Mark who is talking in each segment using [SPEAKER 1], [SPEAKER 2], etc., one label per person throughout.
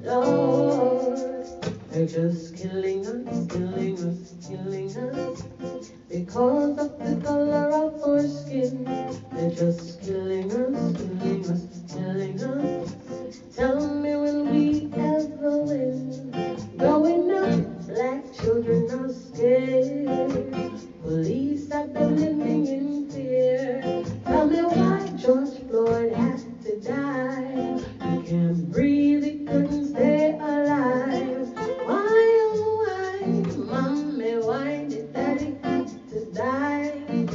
[SPEAKER 1] Lord, they're just killing us, killing us, killing us. Because of the color of our skin, they're just killing us, killing us, killing us. Tell me, will we ever win? Growing up, black children are scared. Police have been living in fear. Tell me why George Floyd had to die. He can't breathe, he couldn't stay alive. Why, oh why, mommy, why did daddy have to die?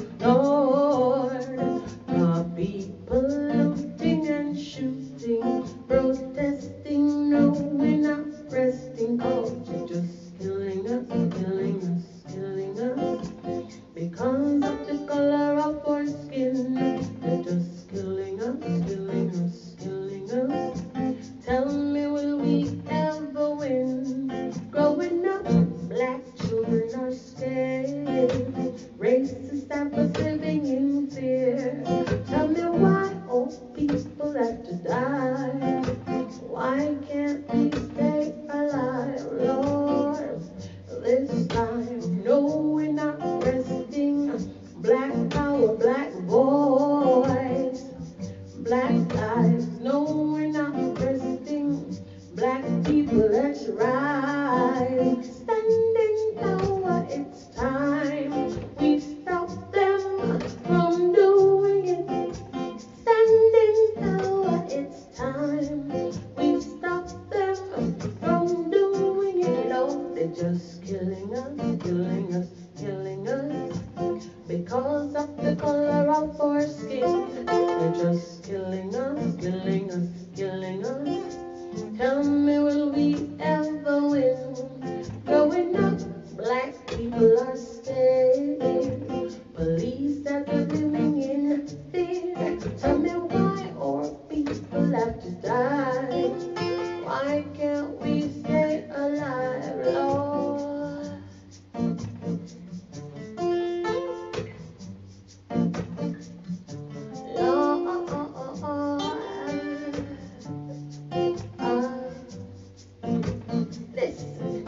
[SPEAKER 1] Lord, our people looting and shooting, protesting, no, we're not resting, 'cause you're just killing us, killing us, killing us. Because of the color of our skin, they're just killing us, killing us, killing us. Tell me, will we ever win? Growing up, black children are scared. Racists have us living in fear. Tell me why all people have to die. Why can't we stay alive, Lord? This time, no, we're not resting. Black power, black voice, black lives, no, we're not resting. Black people, let's rise. Stand in power, it's time. We stop them from doing it. Stand in power, it's time. We stop them from doing it. Lord, they're just killing us, killing us, killing us. Because of the color of our skin, they're just killing us, killing us, killing us. Tell me, will we ever win? Growing up, black people are scared. Police are living in fear. Tell me why our people have to die. Why can't we stay alive, Lord? Listen,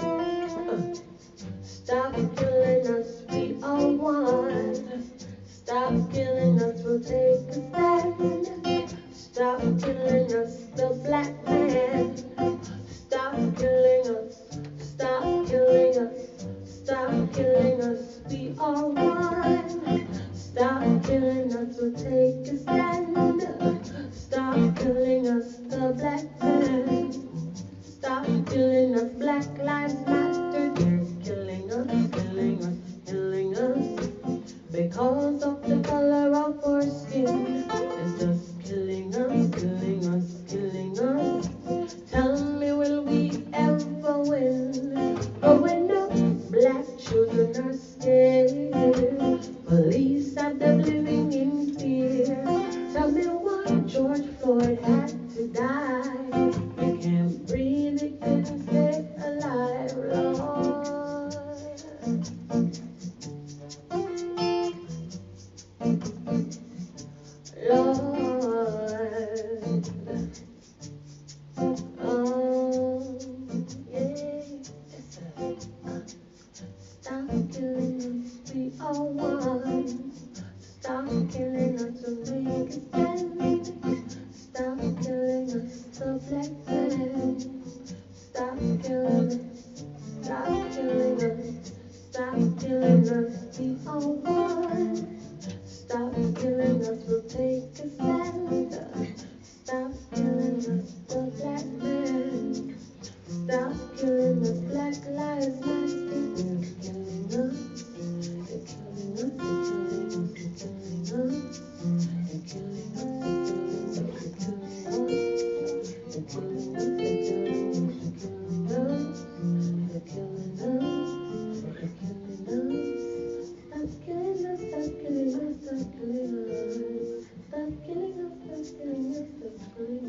[SPEAKER 1] stop killing us, we are one. Stop killing us, we'll take a stand. Stop killing us, the black man. Stop killing us, stop killing us, stop killing us, we are one. Stop killing us, we'll take a stand. Stop killing us, the black man. Stop killing us, Black Lives Matter. They're killing us, killing us, killing us. Because of the color of our skin, it's just killing us, killing us, killing us. Tell me, will we ever win? Growing up, black children are scared. Police have them living in fear. Tell me why George Floyd had to die. You can't breathe, you couldn't stay alive, Lord. Lord, oh, yeah, stop killing us, we are one. Stop killing us, so make a stand. Stop killing us, the black man. Stop killing us, stop killing us, stop killing us, we are one. Stop killing us, we'll take a stand. Stop killing us, the black man. Stop killing us, Black Lives Matter. They're killing us, they're killing us, they're killing us, they're killing us, they're killing us, they're killing us, they're killing us, they're killing us, they're killing us, stop killing us, stop killing us, stop killing us, stop killing us, stop killing us, stop killing us.